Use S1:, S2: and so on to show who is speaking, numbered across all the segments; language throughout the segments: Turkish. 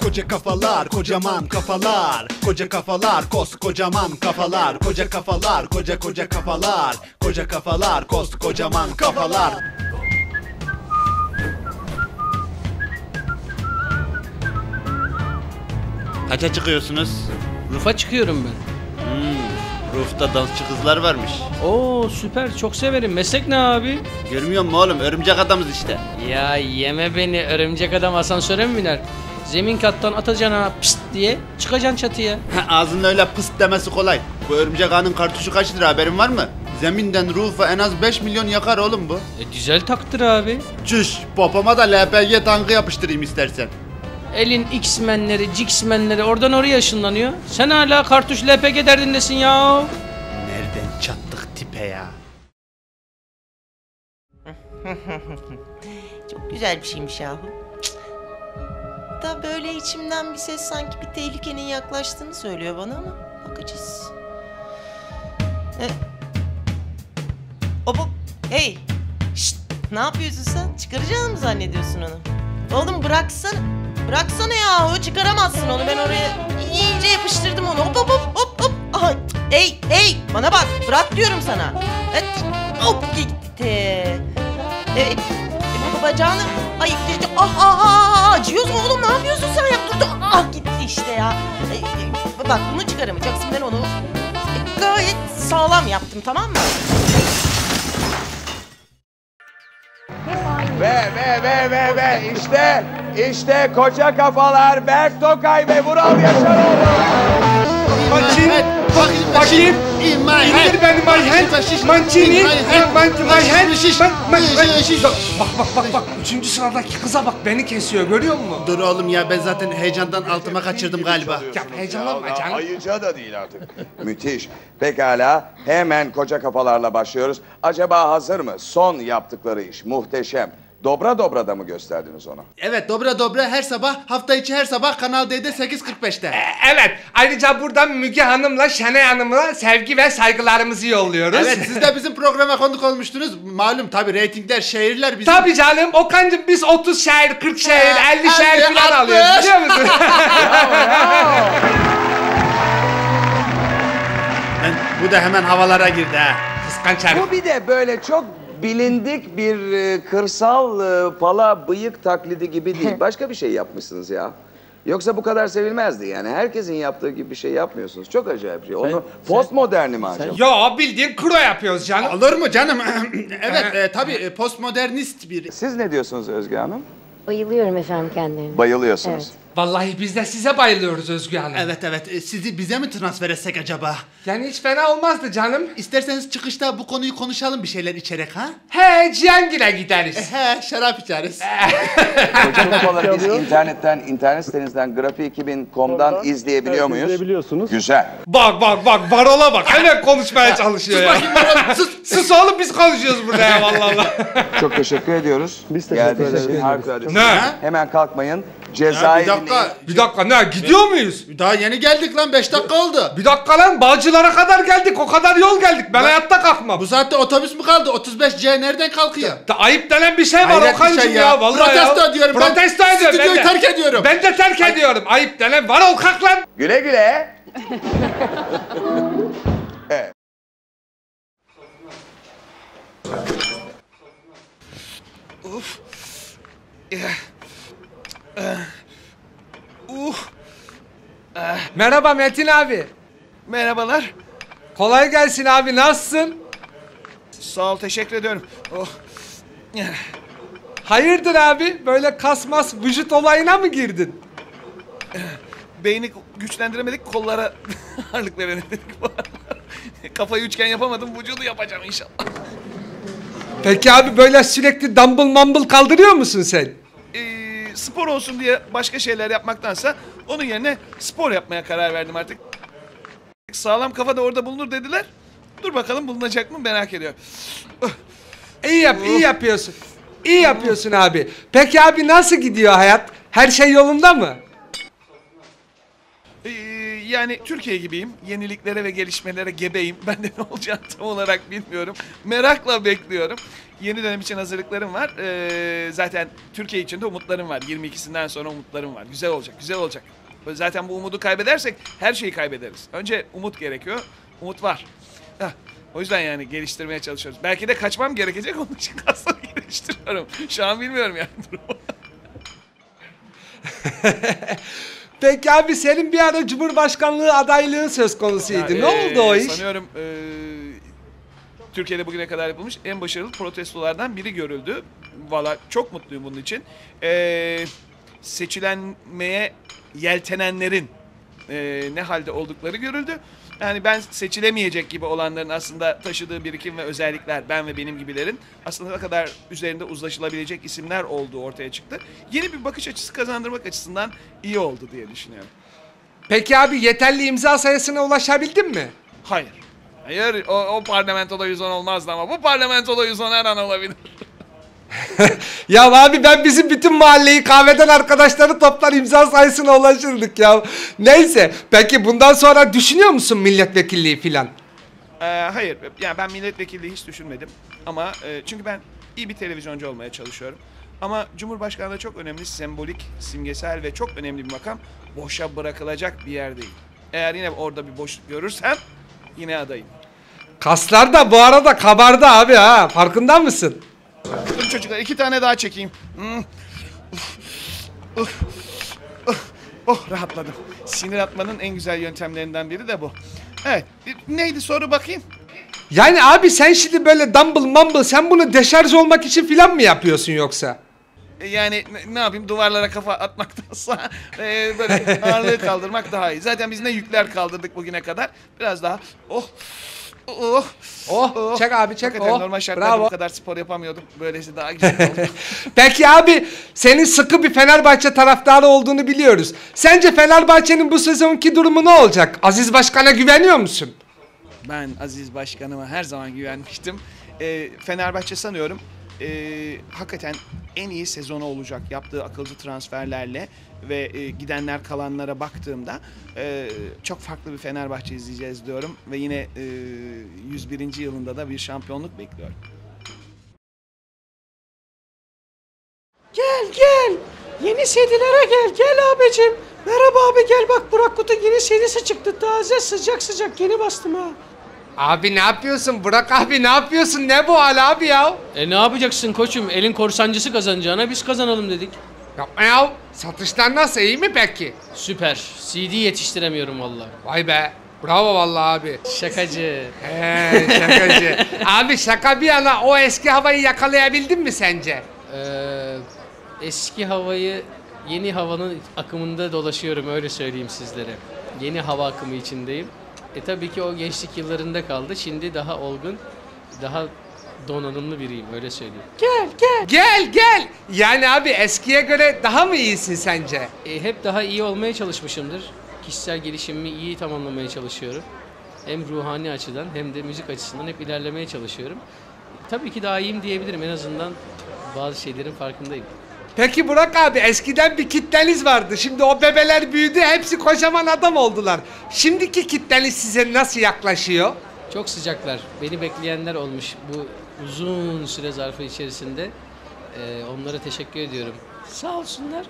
S1: koca kafalar, kocaman kafalar. Koca kafalar, koskocaman kafalar. Koca kafalar, koca kafalar. Koca kafalar, koskocaman kafalar. Kaça çıkıyorsunuz?
S2: Rufa çıkıyorum ben.
S1: Rufta dansçı kızlar varmış.
S2: Oo süper, çok severim. Meslek ne abi?
S1: Görmüyor musun oğlum? Örümcek adamız işte.
S2: Ya yeme beni, örümcek adam asansöre mi biner? Zemin kattan atacaksın ha pist diye, çıkacaksın çatıya.
S1: Ağzının öyle pıst demesi kolay. Bu örümcek ağanın kartuşu kaç lira, haberin var mı? Zeminden Rufa en az 5 milyon yakar oğlum bu.
S2: Dizel taktır abi.
S1: Çüş, popoma da LPG tankı yapıştırayım istersen.
S2: Elin X-menleri, X-menleri oradan oraya ışınlanıyor. Sen hala kartuş LPG derdindesin ya.
S1: Nereden çattık tipe ya?
S3: Çok güzel bir şeymiş yahu. Da böyle içimden bir ses sanki bir tehlikenin yaklaştığını söylüyor bana ama bakacağız. Hop hop. Hey. Şşt. Ne yapıyorsun sen? Çıkaracağını mı zannediyorsun onu? Oğlum bıraksana. Bıraksana yahu. Çıkaramazsın onu. Ben oraya iyice yapıştırdım onu. Hop hop hop hop hop. Aha. Hey hey. Bana bak. Bırak diyorum sana. Hop gitti. Bu bacağını ayıklayacak. Acıyoruz mu oğlum? Ne yapıyorsun sen? Gitti işte ya. Bak bunu çıkaramayacaksın. Ben onu gayet sağlam yaptım, tamam mı?
S4: Ve işte koca kafalar Berk Tokay ve Vural Yaşaroğlu.
S5: Bakayım. İndir beni my hand. Mancini. Bak. Üçüncü sıradaki kıza bak, beni kesiyor, görüyor musun?
S1: Dur oğlum ya, ben zaten heyecandan altıma kaçırdım galiba.
S5: Ya heyecanlanma canım.
S4: Ayıca da değil artık. Müthiş. Pekala, hemen koca kafalarla başlıyoruz. Acaba hazır mı? Son yaptıkları iş muhteşem. Dobra da mı gösterdiniz ona?
S1: Evet, dobra her sabah, hafta içi her sabah Kanal D'de 8.45'te.
S5: Evet, ayrıca buradan Müge Hanım'la Şenay Hanım'la sevgi ve saygılarımızı yolluyoruz.
S1: Evet, siz de bizim programa konuk olmuştunuz. Malum tabii, reytingler, şehirler bizim.
S5: Tabii canım, Okan'cığım biz 30 şehir, 40 şehir, 50 şehir falan
S1: 60.
S5: alıyoruz, biliyor musun?
S1: Bu da hemen havalara girdi ha.
S5: Kıskanç herif.
S4: Bu bir de böyle çok bilindik bir kırsal pala bıyık taklidi gibi değil. Başka bir şey yapmışsınız ya. Yoksa bu kadar sevilmezdi yani. Herkesin yaptığı gibi bir şey yapmıyorsunuz. Çok acayip bir şey. Onu postmoderni mi acaba?
S5: Yo, bildiğin kuro yapıyoruz canım.
S1: Olur mu canım? Evet, tabii postmodernist bir...
S4: Siz ne diyorsunuz Özge Hanım?
S6: Bayılıyorum efendim kendilerine.
S4: Bayılıyorsunuz.
S6: Evet.
S5: Vallahi biz de size bayılıyoruz Özgü Hanım.
S1: Evet, sizi bize mi transfer etsek acaba?
S5: Yani hiç fena olmazdı canım.
S1: İsterseniz çıkışta bu konuyu konuşalım bir şeyler içerek ha?
S5: He, Cihangir'e gideriz.
S1: Şarap içeriz.
S4: Koca kafaları biz internet sitenizden grafi2000.com'dan izleyebiliyor muyuz?
S7: İzleyebiliyorsunuz.
S4: Güzel.
S5: Bak, Varola bak. Hemen konuşmaya çalışıyor ya. Sus oğlum, biz konuşuyoruz burada ya vallahi.
S4: Çok teşekkür ediyoruz.
S7: Biz teşekkür ederiz.
S4: Harikulade.
S5: Ne?
S4: Hemen kalkmayın.
S1: Bir
S4: Cezaevine...
S1: dakika.
S5: Ne, gidiyor muyuz?
S1: Daha yeni geldik lan, 5 dakika oldu.
S5: Bir dakika lan, Bağcılar'a kadar geldik, o kadar yol geldik. Ben hayatta kalkmam.
S1: Bu saatte otobüs mü kaldı? 35C nereden kalkıyor?
S5: Ayıp denen bir şey var
S1: Hayret bir
S5: Okan'cığım
S1: şey
S5: ya. Vallahi
S1: Protesto
S5: ya.
S1: ediyorum.
S5: Protesto
S1: Ben
S5: ediyorum.
S1: stüdyoyu terk ediyorum.
S5: Ben de terk ediyorum. Ayıp denen var, ol kalk lan.
S4: Güle güle. Evet.
S5: Merhaba Metin abi.
S8: Merhabalar.
S5: Kolay gelsin abi, nasılsın?
S8: Sağ ol, teşekkür ediyorum. Oh.
S5: Hayırdır abi, böyle kasmas vücut olayına mı girdin?
S8: Beyni güçlendiremedik, kollara ağırlık veremedik. Kafayı üçgen yapamadım, vücudu yapacağım inşallah.
S5: Peki abi, böyle sürekli dumbbell mumble kaldırıyor musun sen?
S8: Spor olsun diye başka şeyler yapmaktansa onun yerine spor yapmaya karar verdim artık. Sağlam kafa da orada bulunur dediler. Dur bakalım bulunacak mı, merak ediyorum.
S5: İyi yapıyorsun. İyi yapıyorsun abi. Peki abi, nasıl gidiyor hayat? Her şey yolunda mı?
S8: Yani Türkiye gibiyim. Yeniliklere ve gelişmelere gebeyim. Ben de ne olacağını tam olarak bilmiyorum. Merakla bekliyorum. Yeni dönem için hazırlıklarım var. Zaten Türkiye için de umutlarım var. 22'sinden sonra umutlarım var. Güzel olacak, güzel olacak. Zaten bu umudu kaybedersek her şeyi kaybederiz. Önce umut gerekiyor. Umut var. Heh. O yüzden yani geliştirmeye çalışıyoruz. Belki de kaçmam gerekecek, onun için kasları geliştiriyorum. Şu an bilmiyorum yani durumu.
S5: Peki abi senin bir ara Cumhurbaşkanlığı adaylığın söz konusuydu. Ne oldu o iş?
S8: Sanıyorum Türkiye'de bugüne kadar yapılmış en başarılı protestolardan biri görüldü. Valla çok mutluyum bunun için. Seçilenmeye yeltenenlerin ne halde oldukları görüldü. Yani ben seçilemeyecek gibi olanların aslında taşıdığı birikim ve özellikler, ben ve benim gibilerin aslında ne kadar üzerinde uzlaşılabilecek isimler olduğu ortaya çıktı. Yeni bir bakış açısı kazandırmak açısından iyi oldu diye düşünüyorum.
S5: Peki abi yeterli imza sayısına ulaşabildin mi?
S8: Hayır. Hayır, o parlamentoda 110 olmazdı ama bu parlamentoda 110 her an olabilir.
S5: Ya abi ben bizim bütün mahalleyi kahveden arkadaşları toplar imza sayısına ulaşırdık ya. Neyse peki bundan sonra düşünüyor musun milletvekilliği filan?
S8: Hayır, yani ben milletvekilliği hiç düşünmedim. Ama çünkü ben iyi bir televizyoncu olmaya çalışıyorum. Ama Cumhurbaşkanlığı çok önemli, sembolik, simgesel ve çok önemli bir makam. Boşa bırakılacak bir yer değil. Eğer yine orada bir boşluk görürsem yine adayım.
S5: Kaslar da bu arada kabardı abi ha, farkında mısın?
S8: Dur çocuklar, 2 tane daha çekeyim. Oh, rahatladım. Sinir atmanın en güzel yöntemlerinden biri de bu. Evet, neydi soru bakayım?
S5: Yani abi sen şimdi böyle dumbbell mumble sen bunu deşarj olmak için filan mı yapıyorsun yoksa?
S8: Yani ne yapayım, duvarlara kafa atmaktansa böyle ağırlığı kaldırmak daha iyi. Zaten biz ne yükler kaldırdık bugüne kadar. Biraz daha
S5: Çek abi çek.
S8: Hakikaten normal şartlarda
S5: Bravo.
S8: bu kadar spor yapamıyordum. Böylesi daha güzel oldu.
S5: Peki abi senin sıkı bir Fenerbahçe taraftarı olduğunu biliyoruz. Sence Fenerbahçe'nin bu sezonki durumu ne olacak? Aziz Başkan'a güveniyor musun?
S8: Ben Aziz Başkanıma her zaman güvenmiştim. Fenerbahçe sanıyorum hakikaten en iyi sezonu olacak yaptığı akılcı transferlerle ve gidenler kalanlara baktığımda çok farklı bir Fenerbahçe izleyeceğiz diyorum ve yine 101. yılında da bir şampiyonluk bekliyorum.
S2: Gel. Yeni CD'lere gel abicim. Merhaba abi gel bak Burak Kut'un yeni CD'si çıktı. Taze sıcak yeni bastım ha.
S5: Abi ne yapıyorsun Burak abi ne yapıyorsun ne bu hal abi ya?
S2: Ne yapacaksın koçum? Elin korsancısı kazanacağına biz kazanalım dedik.
S5: Yapma ya satışlar nasıl iyi mi peki?
S2: Süper. CD yetiştiremiyorum vallahi.
S5: Vay be bravo vallahi abi.
S2: Şakacı.
S5: Şakacı. Abi şaka bir yana o eski havayı yakalayabildin mi sence?
S2: Eski havayı yeni havanın akımında dolaşıyorum öyle söyleyeyim sizlere. Yeni hava akımı içindeyim. Tabii ki o gençlik yıllarında kaldı. Şimdi daha olgun, daha donanımlı biriyim öyle söyleyeyim.
S5: Gel. Yani abi eskiye göre daha mı iyisin sence?
S2: Hep daha iyi olmaya çalışmışımdır. Kişisel gelişimimi iyi tamamlamaya çalışıyorum. Hem ruhani açıdan hem de müzik açısından hep ilerlemeye çalışıyorum. Tabii ki daha iyiyim diyebilirim. En azından bazı şeylerin farkındayım.
S5: Peki Burak abi eskiden bir kitleniz vardı. Şimdi o bebeler büyüdü hepsi kocaman adam oldular. Şimdiki kitleniz size nasıl yaklaşıyor?
S2: Çok sıcaklar. Beni bekleyenler olmuş bu uzun süre zarfı içerisinde. Onlara teşekkür ediyorum. Sağ olsunlar.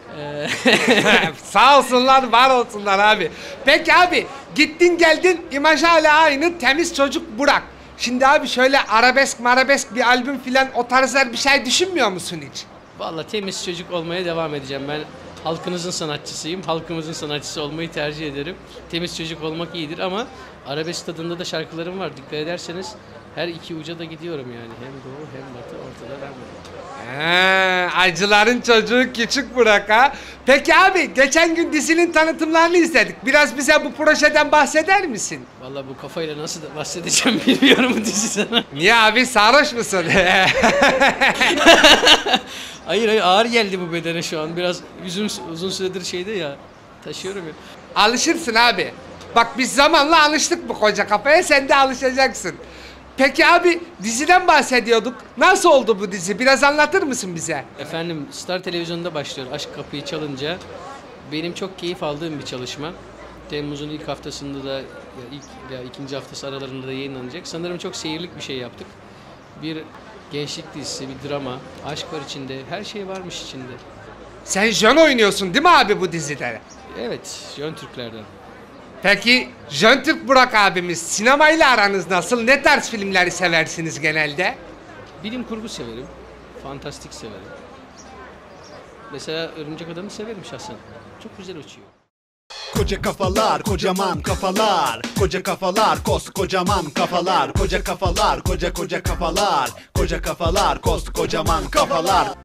S5: Sağ olsunlar var olsunlar abi. Peki abi gittin geldin imaj hala aynı temiz çocuk Burak. Şimdi abi şöyle arabesk bir albüm filan o tarzlar bir şey düşünmüyor musun hiç?
S2: Vallahi temiz çocuk olmaya devam edeceğim. Ben halkınızın sanatçısıyım. Halkımızın sanatçısı olmayı tercih ederim. Temiz çocuk olmak iyidir ama arabesk tadında da şarkılarım var. Dikkat ederseniz her iki uca da gidiyorum yani. Hem doğu hem batı ortada ben varım.
S5: Acıların çocuğu küçük Burak ha. Peki abi geçen gün dizinin tanıtımlarını izledik. Biraz bize bu projeden bahseder misin?
S2: Vallahi bu kafayla nasıl da bahsedeceğim bilmiyorum bu dizi sana.
S5: Niye abi sarhoş musun?
S2: Hayır ağır geldi bu bedene şu an. Biraz yüzüm uzun süredir şeyde ya. Taşıyorum ya.
S5: Alışırsın abi. Bak biz zamanla alıştık bu koca kafaya sen de alışacaksın. Peki abi diziden bahsediyorduk. Nasıl oldu bu dizi? Biraz anlatır mısın bize?
S2: Efendim Star Televizyon'da başlıyor Aşk Kapıyı Çalınca. Benim çok keyif aldığım bir çalışma. Temmuz'un ilk haftasında da ikinci haftası aralarında da yayınlanacak. Sanırım çok seyirlik bir şey yaptık. Bir gençlik dizisi, bir drama, aşk var içinde, her şey varmış içinde.
S5: Sen Jön oynuyorsun değil mi abi bu dizide?
S2: Evet, Jön Türklerden.
S5: Peki Jön Türk Burak abimiz sinemayla aranız nasıl? Ne tarz filmleri seversiniz genelde?
S2: Bilim kurgu severim, fantastik severim. Mesela Örümcek Adam'ı severim şahsen. Çok güzel uçuyor.
S1: Koca kafalar, kocaman kafalar. Koca kafalar, koskocaman kafalar. Koca kafalar, koca kafalar. Koca kafalar, koskocaman kafalar.